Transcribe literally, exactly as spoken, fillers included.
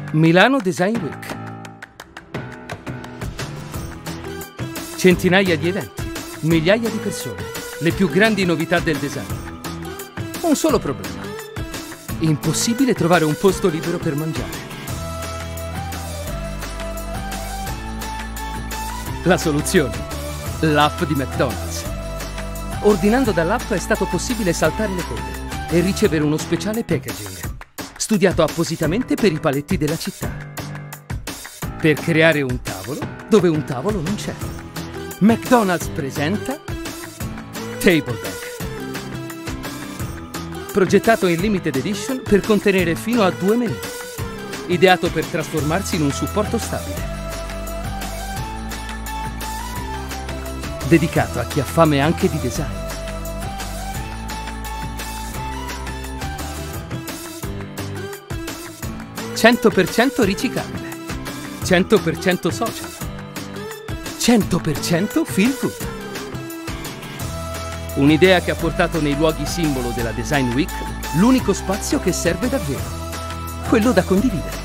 Milano Design Week. Centinaia di eventi, migliaia di persone, le più grandi novità del design. Un solo problema. Impossibile trovare un posto libero per mangiare. La soluzione? L'app di McDonald's. Ordinando dall'app è stato possibile saltare le code e ricevere uno speciale packaging, studiato appositamente per i paletti della città, per creare un tavolo dove un tavolo non c'è. McDonald's presenta Tableback, progettato in limited edition per contenere fino a due menù, ideato per trasformarsi in un supporto stabile, dedicato a chi ha fame anche di design. cento per cento riciclabile, cento per cento social, cento per cento feel good. Un'idea che ha portato nei luoghi simbolo della Design Week l'unico spazio che serve davvero, quello da condividere.